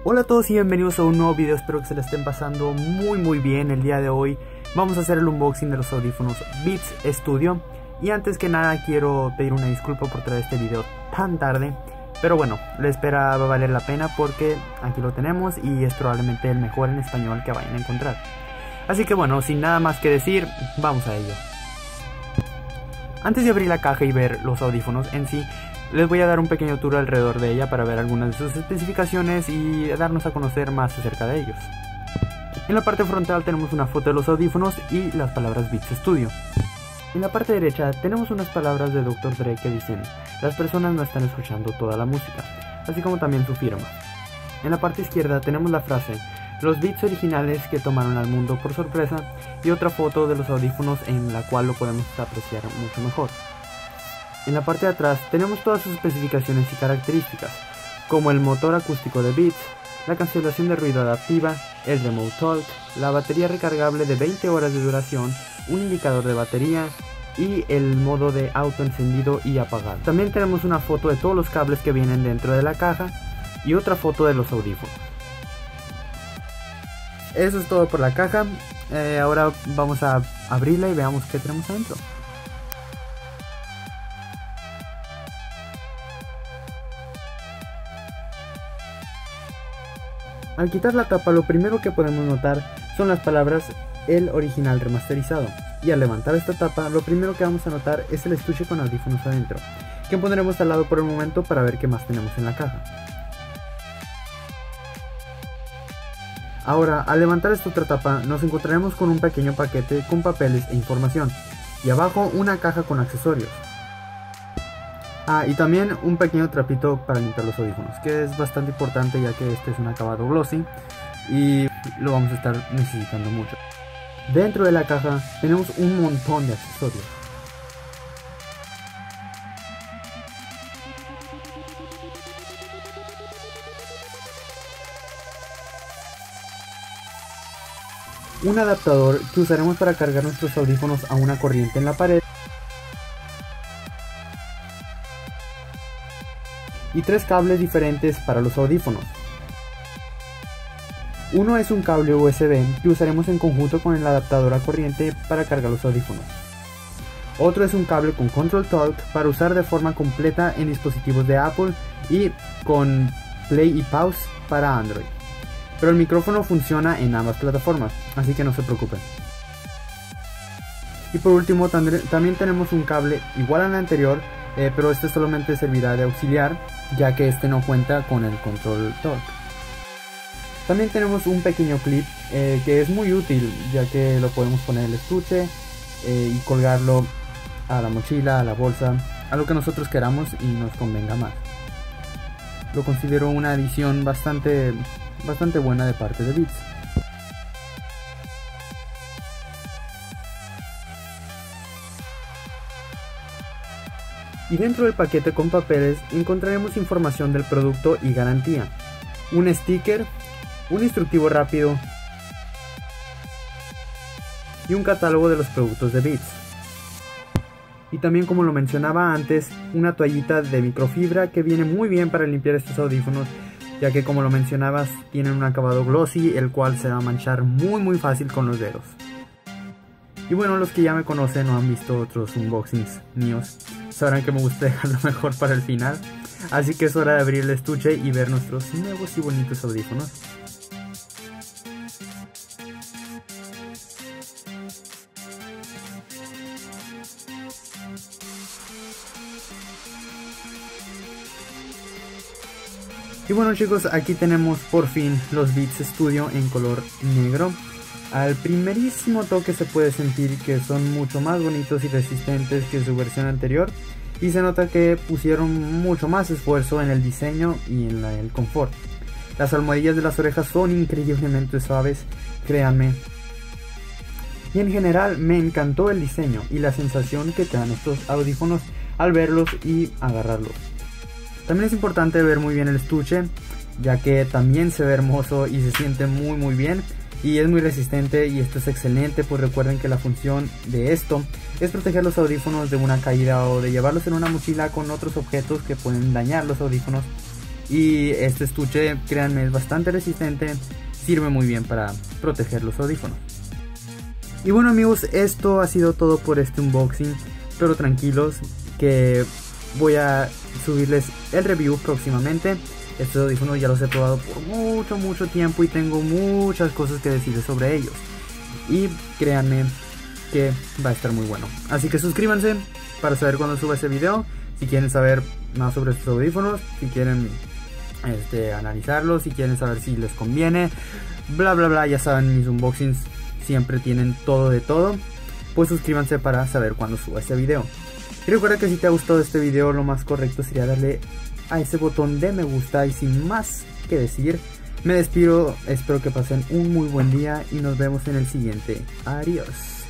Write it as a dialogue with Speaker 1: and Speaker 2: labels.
Speaker 1: Hola a todos y bienvenidos a un nuevo video, espero que se la estén pasando muy bien. El día de hoy vamos a hacer el unboxing de los audífonos Beats Studio. Y antes que nada quiero pedir una disculpa por traer este video tan tarde, pero bueno, la espera va a valer la pena porque aquí lo tenemos y es probablemente el mejor en español que vayan a encontrar. Así que bueno, sin nada más que decir, vamos a ello. Antes de abrir la caja y ver los audífonos en sí, les voy a dar un pequeño tour alrededor de ella para ver algunas de sus especificaciones y darnos a conocer más acerca de ellos. En la parte frontal tenemos una foto de los audífonos y las palabras Beats Studio. En la parte derecha tenemos unas palabras de Dr. Dre que dicen: las personas no están escuchando toda la música, así como también su firma. En la parte izquierda tenemos la frase: los beats originales que tomaron al mundo por sorpresa, y otra foto de los audífonos en la cual lo podemos apreciar mucho mejor. En la parte de atrás tenemos todas sus especificaciones y características, como el motor acústico de Beats, la cancelación de ruido adaptiva, el Remote Talk, la batería recargable de 20 horas de duración, un indicador de batería y el modo de auto encendido y apagado. También tenemos una foto de todos los cables que vienen dentro de la caja y otra foto de los audífonos. Eso es todo por la caja. Ahora vamos a abrirla y veamos qué tenemos adentro. Al quitar la tapa, lo primero que podemos notar son las palabras "el original remasterizado", y al levantar esta tapa, lo primero que vamos a notar es el estuche con audífonos adentro, que pondremos al lado por el momento para ver qué más tenemos en la caja. Ahora, al levantar esta otra tapa, nos encontraremos con un pequeño paquete con papeles e información, y abajo una caja con accesorios. Y también un pequeño trapito para limpiar los audífonos, que es bastante importante ya que este es un acabado glossy y lo vamos a estar necesitando mucho. Dentro de la caja tenemos un montón de accesorios. Un adaptador que usaremos para cargar nuestros audífonos a una corriente en la pared. Y 3 cables diferentes para los audífonos. Uno es un cable USB que usaremos en conjunto con el adaptador a corriente para cargar los audífonos. Otro es un cable con Control Talk para usar de forma completa en dispositivos de Apple y con Play y Pause para Android. Pero el micrófono funciona en ambas plataformas, así que no se preocupen. Y por último también tenemos un cable igual al anterior, pero este solamente servirá de auxiliar, ya que este no cuenta con el Control Talk. También tenemos un pequeño clip que es muy útil, ya que lo podemos poner en el estuche y colgarlo a la mochila, a la bolsa, a lo que nosotros queramos y nos convenga más. Lo considero una adición bastante buena de parte de Beats. Y dentro del paquete con papeles encontraremos información del producto y garantía, un sticker, un instructivo rápido y un catálogo de los productos de Beats. Y también, como lo mencionaba antes, una toallita de microfibra que viene muy bien para limpiar estos audífonos, ya que, como lo mencionabas, tienen un acabado glossy, el cual se va a manchar muy fácil con los dedos. Y bueno, los que ya me conocen o han visto otros unboxings míos sabrán que me gusta dejarlo mejor para el final, así que es hora de abrir el estuche y ver nuestros nuevos y bonitos audífonos. Y bueno chicos, aquí tenemos por fin los Beats Studio en color negro. Al primerísimo toque se puede sentir que son mucho más bonitos y resistentes que su versión anterior, y se nota que pusieron mucho más esfuerzo en el diseño y en el confort. Las almohadillas de las orejas son increíblemente suaves, créanme. Y en general me encantó el diseño y la sensación que te dan estos audífonos al verlos y agarrarlos. También es importante ver muy bien el estuche, ya que también se ve hermoso y se siente muy bien. Y es muy resistente, y esto es excelente, pues recuerden que la función de esto es proteger los audífonos de una caída o de llevarlos en una mochila con otros objetos que pueden dañar los audífonos. Y este estuche, créanme, es bastante resistente, sirve muy bien para proteger los audífonos. Y bueno amigos, esto ha sido todo por este unboxing, pero tranquilos que voy a subirles el review próximamente. Estos audífonos ya los he probado por mucho tiempo y tengo muchas cosas que decirles sobre ellos. Y créanme que va a estar muy bueno. Así que suscríbanse para saber cuando suba ese video. Si quieren saber más sobre estos audífonos, si quieren analizarlos, si quieren saber si les conviene, bla bla bla, ya saben, mis unboxings siempre tienen todo de todo. Pues suscríbanse para saber cuando suba ese video. Y recuerda que si te ha gustado este video, lo más correcto sería darle a ese botón de me gusta. Y sin más que decir, me despido, espero que pasen un muy buen día y nos vemos en el siguiente. Adiós.